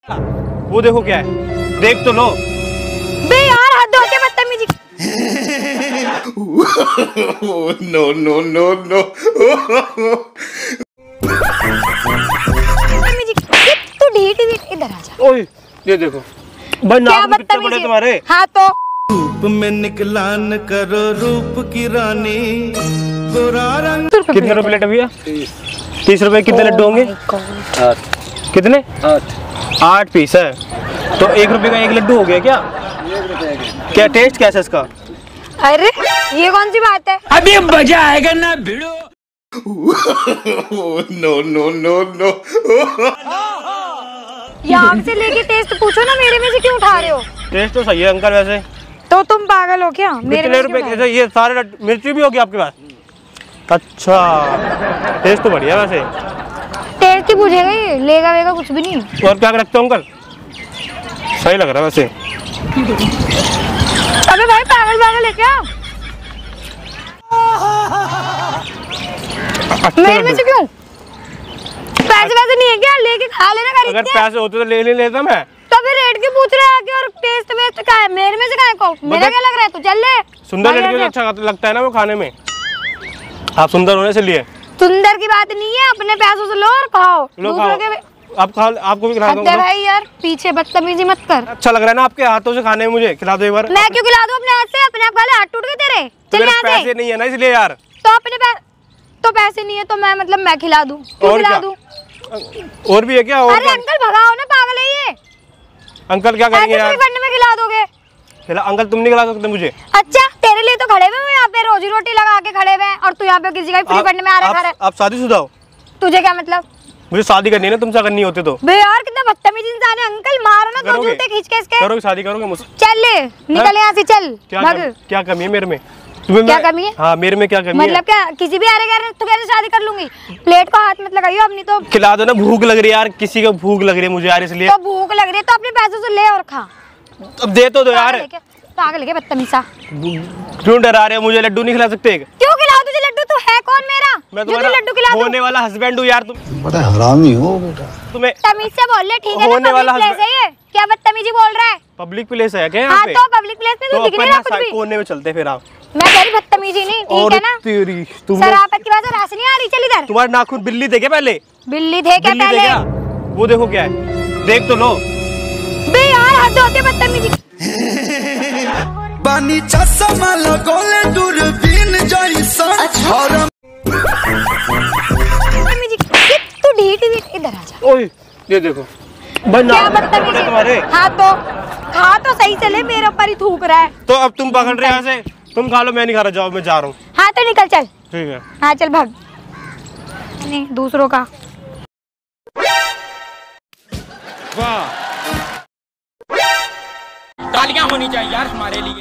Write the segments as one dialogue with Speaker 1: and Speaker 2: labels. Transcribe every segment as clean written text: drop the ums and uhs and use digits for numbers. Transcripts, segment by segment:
Speaker 1: वो देखो क्या है, देख तो लो।
Speaker 2: बे यार हद होती है बदतमीजी।
Speaker 3: No no no no.
Speaker 2: तू ढीठ इधर आ जा।
Speaker 1: ओए ये देखो भाई, नाम कितने बड़े तुम्हारे।
Speaker 2: हाँ तो
Speaker 4: रूप में निकला न करो रूप की रानी, गोरा रंग।
Speaker 1: कितने रुपए प्लेट है भैया? 30 रुपए। कितने लड्डू होंगे? 8। कितने? 8 पीस है तो 1 रुपए का 1 लड्डू हो गया क्या? 1 रुपए। क्या टेस्ट कैसा है इसका?
Speaker 2: अरे ये कौन सी बात है?
Speaker 4: अभी मजा आएगा ना भिड़ो।
Speaker 3: No no no no.
Speaker 2: यहाँ से लेके टेस्ट पूछो ना, मेरे में से क्यों उठा रहे हो?
Speaker 1: टेस्ट तो सही है अंकल वैसे।
Speaker 2: तो तुम पागल हो क्या?
Speaker 1: कितने रुपए कैसे? ये सारे मिर्ची भी होगी आपके पास? अच्छा, टेस्ट तो बढ़िया वैसे।
Speaker 2: टेस्ट ही पूछेगा ये, लेगा वेगा कुछ भी नहीं।
Speaker 1: और क्या रखते हो अंकल? सही लग रहा है वैसे।
Speaker 2: अबे भाई पागल पागल है क्या? मेरे में से क्यों? पैसे वैसे नहीं है क्या? लेके खा लेना।
Speaker 1: अगर पैसे होते तो ले लेता मैं।
Speaker 2: तो फिर रेट क्यों पूछ रहा है कि? और टेस्ट वेस्ट का है? मेरे में से का है को? मेरा क्या लग रहा है? तू चल ले।
Speaker 1: सुंदर लड़की अच्छा लगता है ना वो खाने में। आप सुंदर होने से लिए।
Speaker 2: सुंदर की बात नहीं है, अपने पैसों से लो और खाओ। दूसरों के
Speaker 1: आप खा, आपको भी खिला दूंगा।
Speaker 2: अरे भाई यार पीछे बदतमीजी मत कर।
Speaker 1: अच्छा लग रहा है ना आपके हाथों से खाने में? मुझे खिला दो एक बार।
Speaker 2: मैं क्यों खिला दूं अपने हाथ से? अपने आप खा ले, हाथ टूट गए तेरे। चल यहाँ से।
Speaker 1: पैसे नहीं है ना इसलिए यार।
Speaker 2: तो अपने तो पैसे नहीं है तो मैं मतलब मैं खिला दूं? क्यों खिला दूं?
Speaker 1: और भी है क्या? और
Speaker 2: अरे अंकल भगाओ ना, पागल है ये।
Speaker 1: अंकल क्या करेंगे यार?
Speaker 2: करने में खिला दोगे?
Speaker 1: अंकल तुम नहीं खिला सकते मुझे?
Speaker 2: अच्छा तेरे लिए तो खड़े हुए हैं यहाँ पे, रोजी रोटी लगा के खड़े हुए हैं, और तू यहाँ पे किसी का फ्री पढ़ने में आ रहा है।
Speaker 1: आप शादीशुदा हो?
Speaker 2: तुझे क्या मतलब?
Speaker 1: मुझे शादी करनी है ना, तुमसे करनी होती तो।
Speaker 2: बे यार कितना बदतमीज इंसान है अंकल। मारो ना 2 जूते खींच के इसके।
Speaker 1: करोगे शादी? करोगे मुझसे?
Speaker 2: चल ले निकल यहाँ से, चल भाग।
Speaker 1: क्या कमी है मेरे में?
Speaker 2: क्या कमी है?
Speaker 1: हाँ मेरे में क्या कमी है?
Speaker 2: मतलब क्या किसी भी आ रहे तो कैसे शादी कर लूंगी? प्लेट को हाथ मत लगाइयो अपनी। तो
Speaker 1: खिला दो ना, भूख लग रही है यार, किसी को भूख लग रही है मुझे यार, इसलिए।
Speaker 2: तो भूख लग रही है तो अपने पैसों से ले और खा।
Speaker 1: अब दे तो दो यार।
Speaker 2: पागल है बदतमीजा।
Speaker 1: क्यों डरा रहे हो? मुझे लड्डू नहीं खिला सकते?
Speaker 2: क्यों खिलाओ तुझे लड्डू? तू है कौन मेरा?
Speaker 1: मैं तुम्हारा
Speaker 2: लड्डू खिला दूं?
Speaker 1: होने वाला हस्बैंड हूँ यार। तुम
Speaker 4: बड़ा हरामी हो बेटा।
Speaker 1: तुम्हें
Speaker 2: तमीज से बोल ले, ठीक है?
Speaker 1: होने वाला
Speaker 2: प्लेस है ये, क्या बदतमीजी बोल रहा है?
Speaker 1: पब्लिक प्लेस है क्या यहाँ पे?
Speaker 2: हाँ तो पब्लिक प्लेस में तो दिख नहीं रहा कुछ भी।
Speaker 1: कोने में चलते फिर आप।
Speaker 2: मैं कह रही बदतमीजी नहीं, ठीक है ना?
Speaker 1: तेरी
Speaker 2: शराबत की बात रास नहीं आ रही। चल इधर।
Speaker 1: तुम्हारे नाखून बिल्ली थे क्या पहले?
Speaker 2: बिल्ली थे क्या पहले?
Speaker 1: वो देखो क्या है, देख तो लो।
Speaker 2: बे यार हद होती है बदतमीजी।
Speaker 4: पानी चश्मा लगोले दूरबीन जैसा।
Speaker 2: तू ढीठ इधर आ जा।
Speaker 1: ओए ये देखो भाई,
Speaker 2: क्या बदतमीजी
Speaker 1: तुम्हारे।
Speaker 2: हाँ तो सही से ले, मेरे ऊपर ही थूक रहा है।
Speaker 1: तो अब तुम पकड़ रहे हैं यहाँ से, तुम खा लो, मैं नहीं खा रहा, जाओ मैं जा रहा हूँ।
Speaker 2: हाँ तो निकल चल।
Speaker 1: ठीक है।
Speaker 2: हाँ चल भाग। नहीं दूसरों का।
Speaker 1: वाह,
Speaker 4: तालियां होनी चाहिए यार हमारे लिए।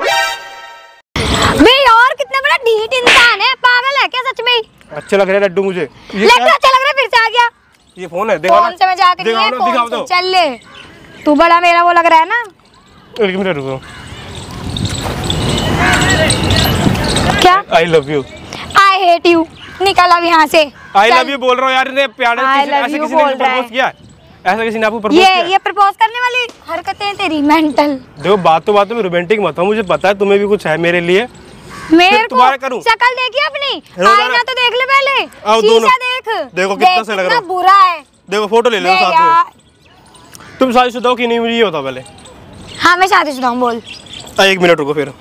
Speaker 2: बे यार कितना बड़ा ढीठ इंसान है, पागल है क्या सच में?
Speaker 1: अच्छे लग रहे हैं लड्डू मुझे।
Speaker 2: लड्डू अच्छा लग रहा है? फिर से आ गया
Speaker 1: ये फोन है, देखो
Speaker 2: फोन से मैं जाके नहीं है,
Speaker 1: दिखाओ दो।
Speaker 2: चल ले, तू बड़ा मेरा वो लग रहा है ना।
Speaker 1: 1 मिनट रुको।
Speaker 2: क्या?
Speaker 1: I love you.
Speaker 2: I hate you. निकल अब यहाँ से।
Speaker 1: आई लव यू बोल रहा हूँ यार, इतने प्यारे ऐसे किसी ने प्रपोज किया? ऐसा किसी ने आपको प्रपोज किया?
Speaker 2: ये प्रपोज करने वाली हरकतें तेरी मेंटल।
Speaker 1: देखो बातों में रोमांटिक मत हो, मुझे पता है तुम्हें भी कुछ है मेरे लिए।
Speaker 2: मेरे को
Speaker 1: करूं?
Speaker 2: शक्ल देखी अपनी? आईना तो देख ले पहले, शीशा देख।
Speaker 1: देखो कितना सही लग रहा है।
Speaker 2: बुरा है।
Speaker 1: देखो फोटो ले लो साथ में। तुम शादीशुदा हो कि नहीं मुझे ये बताओ पहले।
Speaker 2: हाँ मैं शादीशुदा हूँ। बोल।
Speaker 1: 1 मिनट रुको फिर।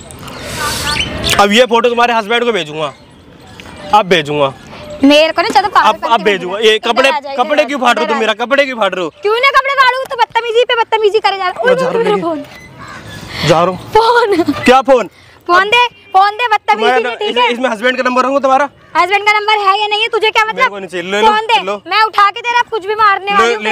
Speaker 1: अब ये फोटो तुम्हारे हस्बैंड को भेजूंगा, अब भेजूंगा।
Speaker 2: मेरे को ना
Speaker 1: अब भेजूंगा। ये कपड़े क्यों फाड़ रहे हो तुम? मेरा कपड़े क्यों फाड़ रहे हो?
Speaker 2: क्यों ना कपड़े फाड़ू? तो बदतमीजी पे बदतमीजी करे जा रहा हूँ।
Speaker 1: जा रहा हूँ।
Speaker 2: फोन
Speaker 1: क्या फोन?
Speaker 2: फोन दे बदतमीजी नहीं, ठीक है?
Speaker 1: इसमें हस्बैंड का नंबर होगा तुम्हारा?
Speaker 2: हस्बैंड का नंबर है या नहीं है तुझे क्या मतलब? फोन दे, मैं उठा के तेरा कुछ भी मारने वाली हूँ।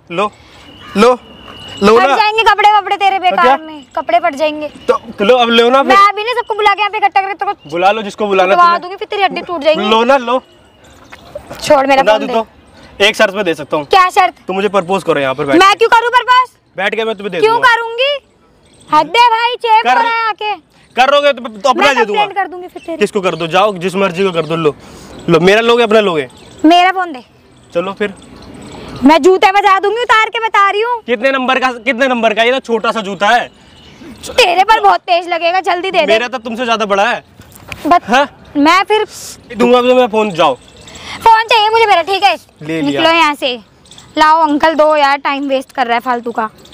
Speaker 2: लो ना। जाएंगे कपड़े वपड़े तेरे बेकार में, कपड़े फट जाएंगे।
Speaker 1: तो लो अब लो ना।
Speaker 2: मैं अभी नहीं सबको बुला के यहाँ पे इकट्ठा करके तो
Speaker 1: बुला लो जिसको बुलाना
Speaker 2: है, दूंगी फिर तेरी हड्डी टूट जाएगी।
Speaker 1: लो ना, लो।
Speaker 2: छोड़ मेरा फोन दे।
Speaker 1: तो एक शर्त में दे सकता हूँ।
Speaker 2: क्या शर्त?
Speaker 1: तुम मुझे प्रपोज करो यहाँ पर बैठ।
Speaker 2: मैं क्यों करूँ प्रपोज?
Speaker 1: बैठ के मैं तुम्हें दे
Speaker 2: क्यों करूंगी? हद है भाई, चेप हो रहा है आके।
Speaker 1: करोगे तो अपना दे दूंगा।
Speaker 2: कर दूंगी फिर तेरी।
Speaker 1: किसको कर दो? जाओ जिस मर्जी को कर दो। लो मेरा लोगे अपना लोगे?
Speaker 2: मेरा फोन दे।
Speaker 1: चलो फिर
Speaker 2: मैं जूते बजा दूंगी उतार के, बता रही हूँ।
Speaker 1: कितने नंबर का? ये तो छोटा सा जूता है।
Speaker 2: तेरे पर बहुत तेज लगेगा, जल्दी दे दे।
Speaker 1: मेरा तो तुमसे ज्यादा बड़ा है।
Speaker 2: हाँ? मैं फिर
Speaker 1: दूंगा तो मैं फोन। जाओ,
Speaker 2: फोन चाहिए मुझे मेरा, ठीक है?
Speaker 1: ले लिया।
Speaker 2: निकलो यहाँ से। लाओ अंकल, दो यार, टाइम वेस्ट कर रहा है फालतू का।